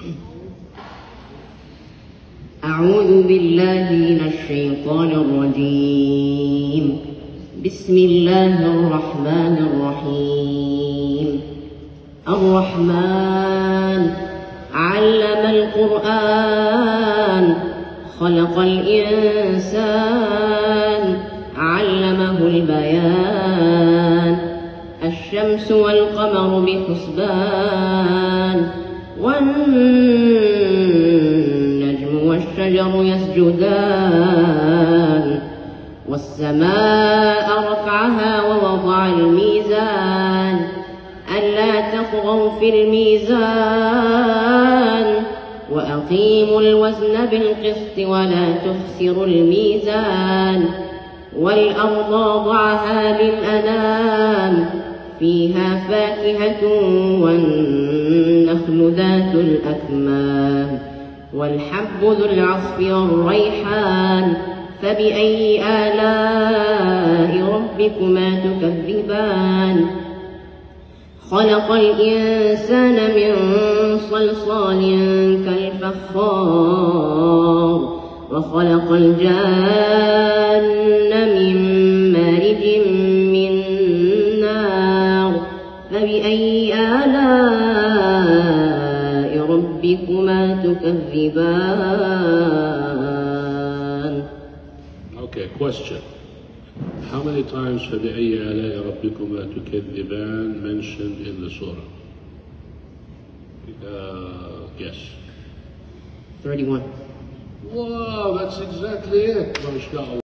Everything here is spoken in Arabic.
أعوذ بالله من الشيطان الرجيم. بسم الله الرحمن الرحيم. الرحمن علم القرآن خلق الإنسان علمه البيان. الشمس والقمر بحسبان والنجم والشجر يسجدان. والسماء رفعها ووضع الميزان ألا تطغوا في الميزان وأقيموا الوزن بالقسط ولا تخسروا الميزان. والأرض وضعها للأنام فيها فاكهة والنخل ذات الأكمام والحب ذو العصف والريحان. فبأي آلاء ربكما تكذبان؟ خلق الإنسان من صلصال كالفخار وخلق الجان من مارج من نار. فبأي آلاء ربكما تكذبان؟ Okay, question. How many times فبأي آلاء ربكما تكذبان mentioned in the surah? Guess. 31. Wow, that's exactly it. MashaAllah.